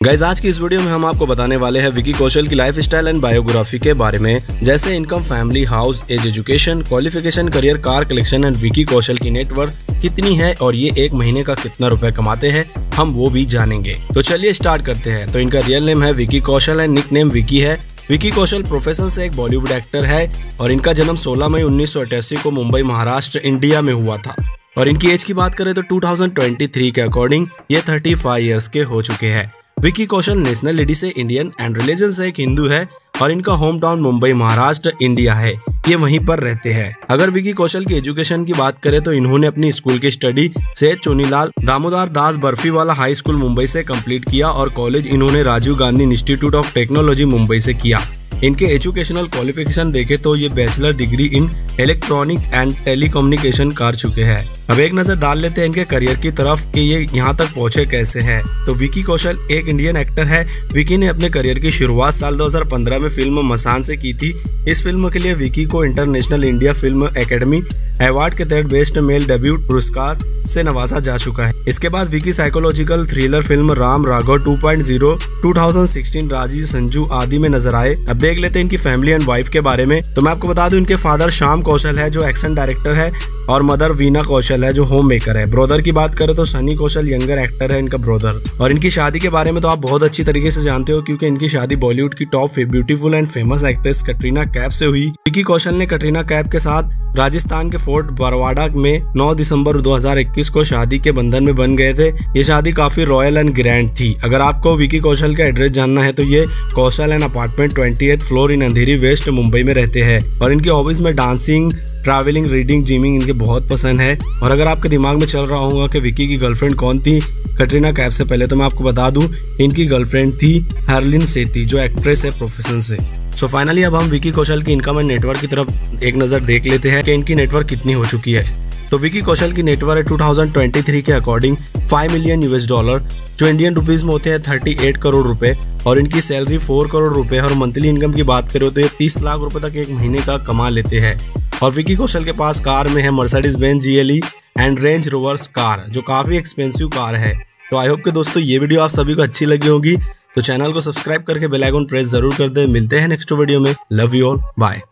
Guys, आज की इस वीडियो में हम आपको बताने वाले हैं विकी कौशल की लाइफ स्टाइल एंड बायोग्राफी के बारे में, जैसे income, family, house, age, education, qualification, career, car collection and Vicky Kaushal की नेटवर्थ कितनी है और ये एक महीने का कितना रुपए कमाते हैं, हम वो भी जानेंगे। तो चलिए स्टार्ट करते हैं। तो इनका रियल नेम है Vicky Kaushal and nickname Vicky है। विकी कौशल प्रोफेशन से एक बॉलीवुड एक्टर है और इनका जन्म 16 मई 1988 को मुंबई, महाराष्ट्र, इंडिया में हुआ था। और इनकी एज की बात करें तो 2023 के अकॉर्डिंग ये 35 ईयर्स के हो चुके हैं। विकी कौशल नेशनलिटी से इंडियन एंड रिलीजन से एक हिंदू है और इनका home town Mumbai, Maharashtra, India है। ये वहीं पर रहते हैं। अगर विकी कौशल की एजुकेशन की बात करें तो इन्होंने अपनी स्कूल की study Seth Chunilal Damodar Das Barfiwala high school Mumbai से कंप्लीट किया और कॉलेज इन्होंने Rajiv Gandhi institute of technology Mumbai से किया। इनके एजुकेशनल क्वालिफिकेशन देखे तो ये bachelor degree in electronic and telecommunication कर चुके हैं। अब एक नजर डाल लेते हैं इनके करियर की तरफ कि ये यहाँ तक पहुंचे कैसे हैं। तो विकी कौशल एक इंडियन एक्टर है। विकी ने अपने करियर की शुरुआत साल 2015 में फिल्म मसान से की थी। इस फिल्म के लिए विकी को international India film academy award के तहत बेस्ट मेल डेब्यूट पुरस्कार से नवाजा जा चुका है। इसके बाद Vicky psychological thriller film Ram Raghav 2.0 2016 Rajiv Sanju आदि में नजर आए। अब देख लेते हैं इनकी फैमिली एंड वाइफ के बारे में। तो मैं आपको बता दूं, इनके फादर श्याम कौशल है जो एक्शन डायरेक्टर है और मदर वीना कौशल है जो होम मेकर है। ब्रदर की बात करें तो सनी कौशल यंगर एक्टर है इनका ब्रदर। और इनकी शादी के बारे में तो आप बहुत अच्छी तरीके से जानते हो क्योंकि इनकी शादी बॉलीवुड की top beautiful and famous actress Katrina Kaif से हुई। विकी कौशल ने कटरीना कैफ के साथ राजस्थान के फोर्ट बरवाड़ा में 9 दिसंबर 2021 को शादी के बंधन में बन गए थे। ये शादी काफी रॉयल एंड ग्रैंड थी। अगर आपको विकी कौशल का एड्रेस जानना है तो ये Kaushal and apartment 28 floor in Andheri west Mumbai में रहते हैं। और इनकी हॉबीज में डांसिंग, ट्रैवलिंग, रीडिंग, जिमिंग इनके बहुत पसंद है। और अगर आपके दिमाग में चल रहा होगा कि विकी की गर्लफ्रेंड कौन थी कटरीना कैफ से पहले, तो मैं आपको बता दूं इनकी गर्लफ्रेंड थी हरलीन सेठी जो एक्ट्रेस है प्रोफेशन से। सो फाइनली अब हम विकी कौशल की इनकम एंड नेटवर्क की तरफ एक नजर देख लेते हैं कि इनकी नेटवर्क कितनी हो चुकी है। तो विकी कौशल की नेटवर्क 2023 के अकॉर्डिंग $5 मिलियन जो इंडियन रुपीज में होते हैं 38 करोड़ रुपए। और इनकी सैलरी 4 करोड़ रुपए है। और मंथली इनकम की बात करें तो ये 30 लाख रुपए तक एक महीने का कमा लेते हैं। और विकी कौशल के पास कार में है Mercedes Benz GLE and Range Rovers car जो काफी एक्सपेंसिव कार है। तो आई होप कि दोस्तों ये वीडियो आप सभी को अच्छी लगी होगी। तो चैनल को सब्सक्राइब करके बेल आइकन प्रेस जरूर कर दे। मिलते हैं नेक्स्ट वीडियो में। Love you all, bye.